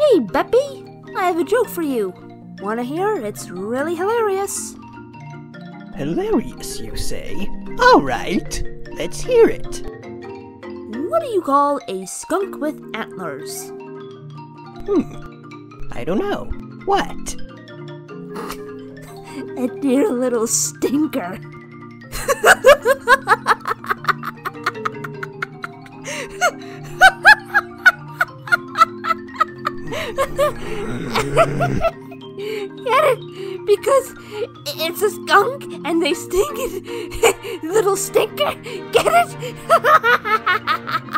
Hey, Beppy, I have a joke for you. Wanna hear? It's really hilarious. Hilarious, you say? All right, let's hear it. What do you call a skunk with antlers? I don't know. What? A dear little stinker. Get it? Because it's a skunk and they stink. Little stinker. Get it?